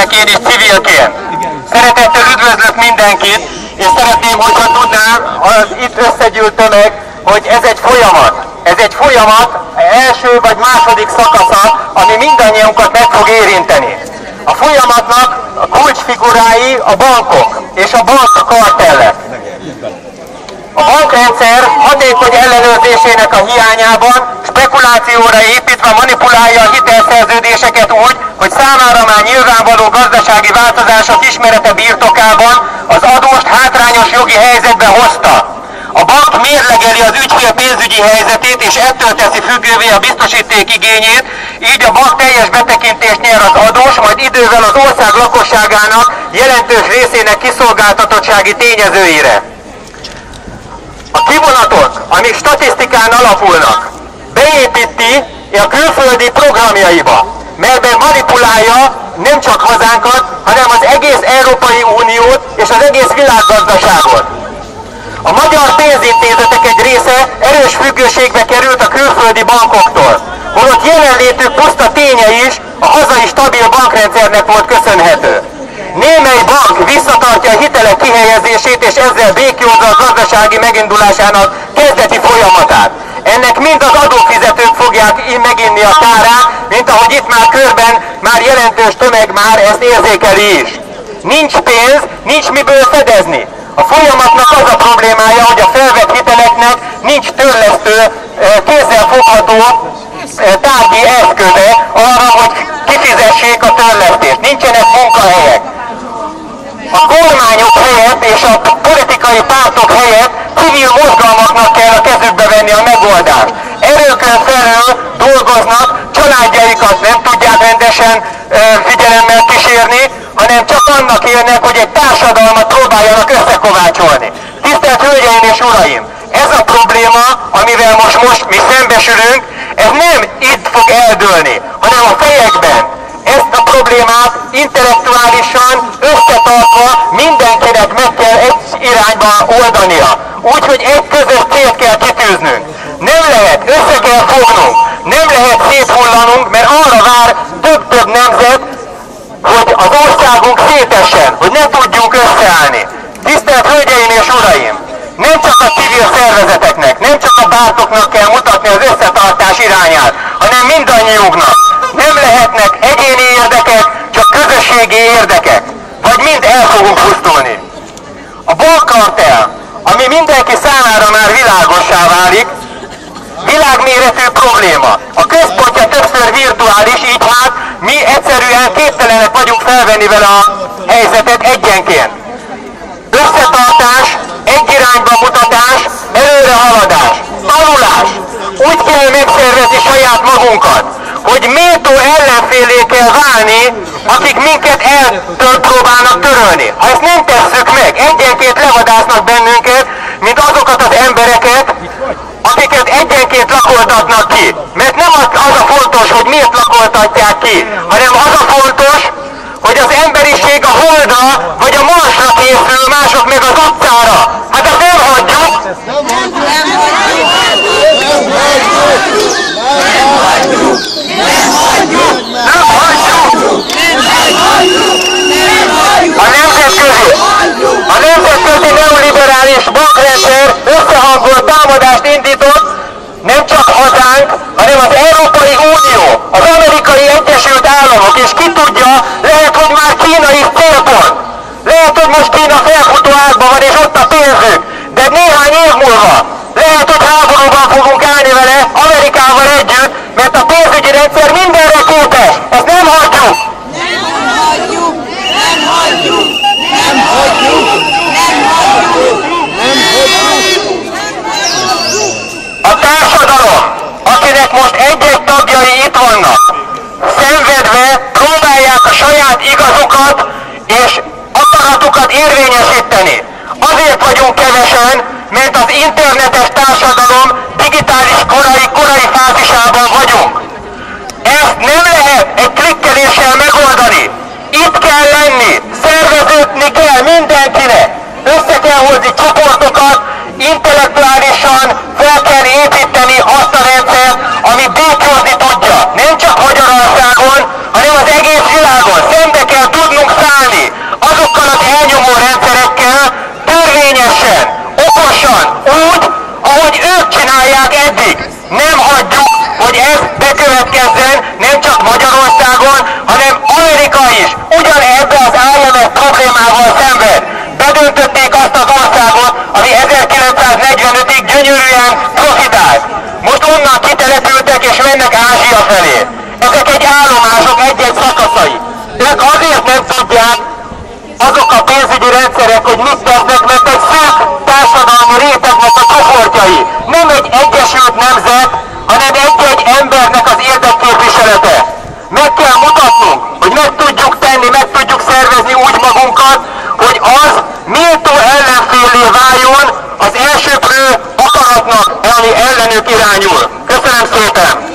képviselőként és civilként. Szeretettel üdvözlök mindenkit, és szeretném, hogyha tudná az itt összegyűlt tömeg, hogy ez egy folyamat. Ez egy folyamat, első vagy második szakasza, ami mindannyiunkat meg fog érinteni. A folyamatnak a kulcsfigurái a bankok és a bankkartellek. A bankrendszer hatékony ellenőrzésének a hiányában spekulációra építve manipulálja a hitelszerződéseket úgy, hogy számára már nyilvánvaló gazdasági változások ismerete birtokában az adóst hátrányos jogi helyzetbe hozta. A bank mérlegeli az ügyfél pénzügyi helyzetét, és ettől teszi függővé a biztosíték igényét, így a bank teljes betekintést nyer az adós, majd idővel az ország lakosságának jelentős részének kiszolgáltatottsági tényezőire. A kivonatok, amik statisztikán alapulnak, beépíti a külföldi programjaiba, melyben manipulálja nem csak hazánkat, hanem az egész Európai Uniót és az egész világgazdaságot. A magyar pénzintézetek egy része erős függőségbe került a külföldi bankoktól, holott jelenlétük puszta ténye is a hazai stabil bankrendszernek volt köszönhető. Némely bank visszatartja a hitelek kihelyezését, és ezzel békjózza a gazdasági megindulásának kezdeti folyamatát. Ennek mind az adófizetők fogják meginni a kárát, mint ahogy itt már körben már jelentős tömeg már ezt érzékeli is. Nincs pénz, nincs miből fedezni. A folyamatnak az a problémája, hogy a felvett hiteleknek nincs törlesztő, kézzel fogható tárgyi eszköze arra, hogy kifizessék a törlesztést. Nincsenek munkahelyek. A kormányok helyett és a politikai pártok helyett civil mozgalmaknak kell a kezükbe venni a megoldást. Erőkön felül dolgoznak, családjaikat nem tudják rendesen figyelemmel kísérni, hanem csak annak élnek, hogy egy társadalmat próbáljanak összekovácsolni. Tisztelt Hölgyeim és Uraim! Ez a probléma, amivel most mi szembesülünk, ez nem itt fog eldőlni, hanem a fejekben. Ezt a problémát intellektuálisan összetartva mindenkinek meg kell egy irányba oldania. Úgyhogy egy közös célt kell kitűznünk. Nem lehet, össze kell fognunk, nem lehet széthullanunk, mert arra vár több-több nemzet, hogy az országunk szétessen, hogy ne tudjunk összeállni. Tisztelt Hölgyeim és Uraim! Nem csak a civil szervezeteknek, nem csak a pártoknak kell mutatni az összetartás irányát, hanem mindannyiunknak. Nem lehetnek egyéni érdekek, csak közösségi érdekek. Vagy mind el fogunk pusztulni. A bankkartell, ami mindenki számára már világossá válik, világméretű probléma. A központja többször virtuális, így hát mi egyszerűen képtelenek vagyunk felvenni vele a helyzetet egyenként. Összetartás, egy irányba mutatás, előrehaladás, tanulás. Úgy kell megszervezni saját magunkat, hogy méltó ellenfélé kell válni, akik minket próbálnak törölni. Ha ezt nem tesszük meg, egyenként levadásznak bennünket, mint azokat az embereket, akiket egyenként lakoltatnak ki. Mert nem az a fontos, hogy miért lakoltatják ki, hanem az a fontos, hogy az emberiség a holdra vagy a Marsra készül, mások meg az utcára. Hát ezt nem hagyjuk! A nemzetközi neoliberális bankrendszer összehangolt támadást indított nem csak hazánk, hanem az Európai Unió, az Amerikai Egyesült Államok, és ki tudja, lehet, hogy már Kína is célpont. Lehet, hogy most Kína felfutó ágban van, és ott a pénzük, de néhány év múlva lehet, hogy háborúban fogunk állni vele Amerikával együtt, mert a pénzügyi rendszer mindenre képes. Ezt nem hagyjuk! Nem hagyjuk! Nem hagyjuk! Nem hagyjuk! Nem hagyjuk! Nem hagyjuk! A társadalom, akinek most egy-egy tagjai itt vannak, szenvedve próbálják a saját igazukat és akaratukat érvényesíteni. Azért vagyunk kevesen, mert az internetes társadalom digitális korai fázisában vagyunk. Ezt nem lehet egy klikkeléssel megoldani. Itt kell lenni, szerveződni kell mindenkinek. Össze kell hozni csoportokat, intellektuálisan fel kell építeni azt a rendszert, ami békjózni tudja. Nem csak Magyarországon, hanem az egész világon. Szembe kell tudnunk is ugyanebbe az IMF problémával szenved. Bedöntötték azt az országot, ami 1945-ig gyönyörűen profitált. Most onnan kitelepültek és mennek Ázsia felé. Ezek egy állomások egy-egy szakaszai. Ők azért nem tudják, azok a pénzügyi rendszerek, hogy mit tesznek, mert egy szűk társadalmi rétegnek a csoportjai. Nem egy egyesült nemzet, hanem egy-egy embernek az érdekképviselete. Meg kell mutatnunk, hogy meg tudjuk tenni, meg tudjuk szervezni úgy magunkat, hogy az méltó ellenféllé váljon az elsőprő akaratnak, ami ellenük irányul. Köszönöm szépen!